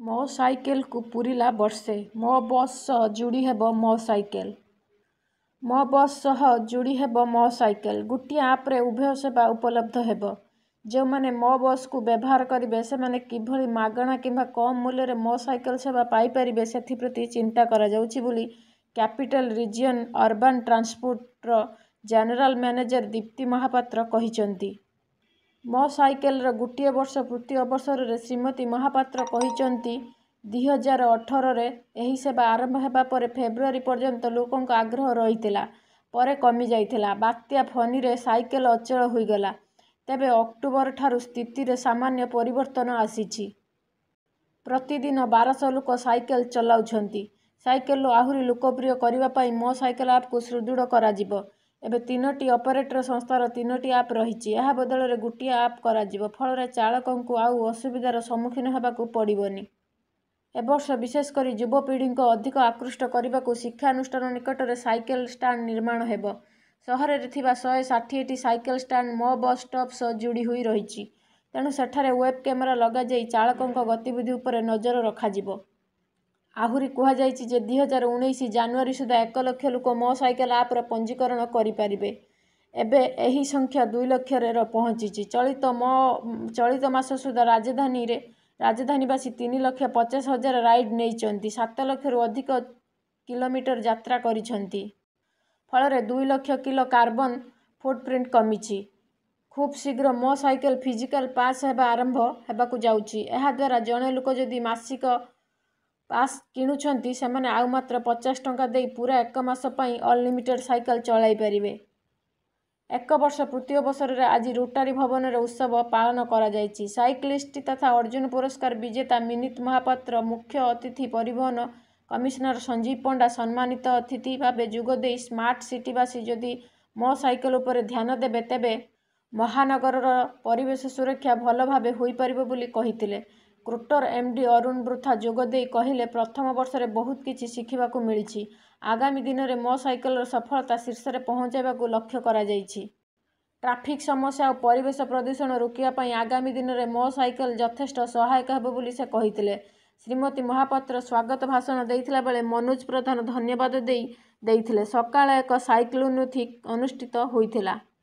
ମୋ ସାଇକେଲକୁ ପୂରିଲା ବର୍ଷେ। ମୋ ବସ୍ ସହ ଯୋଡ଼ି ହେବ ମୋ ସାଇକେଲ। ମୋ ବସ୍ ସହ ଯୋଡ଼ି ହେବ ମୋ ସାଇକେଲ। ଗୋଟିଏ ଆପ୍ରେ ଉଭୟ ସେବା ଉପଲବ୍ଧ ହେବ। ଯେଉଁମାନେ ମୋ ବସ୍କୁ ବ୍ୟବହାର କରିବେ ସେମାନେ କିଭଳି ମାଗଣା କିମ୍ବା କମ୍ ମୂଲ୍ୟରେ ମୋ ସାଇକେଲ ସେବା ପାଇପାରିବେ ସେଥିପ୍ରତି ଚିନ୍ତା କରାଯାଉଛି ବୋଲି କ୍ୟାପିଟାଲ ରିଜିୟନ୍ ଅର୍ବାନ୍ ଟ୍ରାନ୍ସପୋର୍ଟର ଜେନେରାଲ ମ୍ୟାନେଜର ଦୀପ୍ତି ମହାପାତ୍ର କହିଛନ୍ତି। ମୋ ସାଇକେଲର ଗୋଟିଏ ବର୍ଷ ପୂର୍ତ୍ତି ଅବସରରେ ଶ୍ରୀମତୀ ମହାପାତ୍ର କହିଛନ୍ତି 2018ରେ ଏହି ସେବା ଆରମ୍ଭ ହେବା ପରେ ଫେବୃଆରୀ ପର୍ଯ୍ୟନ୍ତ ଲୋକଙ୍କ ଆଗ୍ରହ ରହିଥିଲା। ପରେ କମିଯାଇଥିଲା। ବାତ୍ୟା ଫନିରେ ସାଇକେଲ ଅଚଳ ହୋଇଗଲା। ତେବେ ଅକ୍ଟୋବରଠାରୁ ସ୍ଥିତିରେ ସାମାନ୍ୟ ପରିବର୍ତ୍ତନ ଆସିଛି। ପ୍ରତିଦିନ 1200 ଲୋକ ସାଇକେଲ ଚଲାଉଛନ୍ତି। ସାଇକେଲକୁ ଆହୁରି ଲୋକପ୍ରିୟ କରିବା ପାଇଁ ମୋ ସାଇକେଲ ଆପ୍କୁ ସୁଦୃଢ଼ କରାଯିବ। ଏବେ 3ଟି ଅପରେଟର ସଂସ୍ଥାର 3ଟି ଆପ୍ ରହିଛି। ଏହା ବଦଳରେ ଗୋଟିଏ ଆପ୍ କରାଯିବ। ଫଳରେ ଚାଳକଙ୍କୁ ଆଉ ଅସୁବିଧାର ସମ୍ମୁଖୀନ ହେବାକୁ ପଡ଼ିବନି। ଏବର୍ଷ ବିଶେଷ କରି ଯୁବପିଢ଼ିଙ୍କୁ ଅଧିକ ଆକୃଷ୍ଟ କରିବାକୁ ଶିକ୍ଷାନୁଷ୍ଠାନ ନିକଟରେ ସାଇକେଲ ଷ୍ଟାଣ୍ଡ ନିର୍ମାଣ ହେବ। ସହରରେ ଥିବା 160ଟି cycle stand Mo bus stop ସହ ଯୋଡ଼ି ହୋଇ ରହିଛି। ତେଣୁ ସେଠାରେ ୱେବ୍ କ୍ୟାମେରା ଲଗାଯାଇ ଚାଳକଙ୍କ ଗତିବିଧି ଉପରେ ନଜର ରଖାଯିବ। ଆହୁରି କୁହାଯାଇଛି ଯେ 2019 ଜାନୁଆରୀ ସୁଦ୍ଧା 1 ଲକ୍ଷ ଲୋକ ମୋ ସାଇକେଲ ଆପ୍ର ପଞ୍ଜୀକରଣ କରିପାରିବେ। ଏବେ ଏହି ସଂଖ୍ୟା 2 ଲକ୍ଷରେ ପହଞ୍ଚିଛି। ଚଳିତ ମାସ ସୁଦ୍ଧା ରାଜଧାନୀବାସୀ 3,50,000 ରାଇଡ୍ ନେଇଛନ୍ତି। 7 ଲକ୍ଷରୁ ଅଧିକ କିଲୋମିଟର ଯାତ୍ରା କରିଛନ୍ତି। ଫଳରେ 2 ଲକ୍ଷ କିଲୋ କାର୍ବନ ଫୁଟପ୍ରିଣ୍ଟ କମିଛି। ଖୁବ୍ ଶୀଘ୍ର ମୋ ସାଇକେଲ ଫିଜିକାଲ ପାସ୍ ସେବା ଆରମ୍ଭ ହେବାକୁ ଯାଉଛି। ଏହାଦ୍ୱାରା ଜଣେ ଲୋକ ଯଦି ମାସିକ ପାସ୍ କିଣୁଛନ୍ତି ସେମାନେ ଆଉ ମାତ୍ର 50 ଟଙ୍କା ଦେଇ ପୂରା 1 ମାସ ପାଇଁ ଅନଲିମିଟେଡ୍ ସାଇକେଲ ଚଳାଇ ପାରିବେ। 1 ବର୍ଷ ପୂର୍ତ୍ତି ଅବସରରେ ଆଜି ରୋଟାରୀ ଭବନରେ ଉତ୍ସବ ପାଳନ କରାଯାଇଛି। ସାଇକ୍ଲିଷ୍ଟ ତଥା ଅର୍ଜୁନ ପୁରସ୍କାର ବିଜେତା ମିନିତ ମହାପାତ୍ର, ମୁଖ୍ୟ ଅତିଥି ପରିବହନ କମିଶନର ସଞ୍ଜୀବ ପଣ୍ଡା ସମ୍ମାନିତ ଅତିଥି ଭାବେ ଯୋଗଦେଇ ସ୍ମାର୍ଟ ସିଟିବାସୀ ଯଦି ମୋ ସାଇକେଲ ଉପରେ ଧ୍ୟାନ ଦେବେ ତେବେ ମହାନଗରର ପରିବେଶ ସୁରକ୍ଷା ଭଲ ଭାବେ ହୋଇପାରିବ ବୋଲି କହିଥିଲେ। କ୍ରୋଟର ଏମ୍ଡି ଅରୁଣ ବୃଥା ଯୋଗଦେଇ କହିଲେ, ପ୍ରଥମ ବର୍ଷରେ ବହୁତ କିଛି ଶିଖିବାକୁ ମିଳିଛି। ଆଗାମୀ ଦିନରେ ମୋ ସାଇକେଲର ସଫଳତା ଶୀର୍ଷରେ ପହଞ୍ଚାଇବାକୁ ଲକ୍ଷ୍ୟ କରାଯାଇଛି। ଟ୍ରାଫିକ୍ ସମସ୍ୟା ଓ ପରିବେଶ ପ୍ରଦୂଷଣ ରୋକିବା ପାଇଁ ଆଗାମୀ ଦିନରେ ମୋ ସାଇକେଲ ଯଥେଷ୍ଟ ସହାୟକ ହେବ ବୋଲି ସେ କହିଥିଲେ। ଶ୍ରୀମତୀ ମହାପାତ୍ର ସ୍ୱାଗତ ଭାଷଣ ଦେଇଥିଲା ବେଳେ ମନୋଜ ପ୍ରଧାନ ଧନ୍ୟବାଦ ଦେଇଥିଲେ। ସକାଳେ ଏକ ସାଇକ୍ଲୋଥୋନ ଅନୁଷ୍ଠିତ ହୋଇଥିଲା।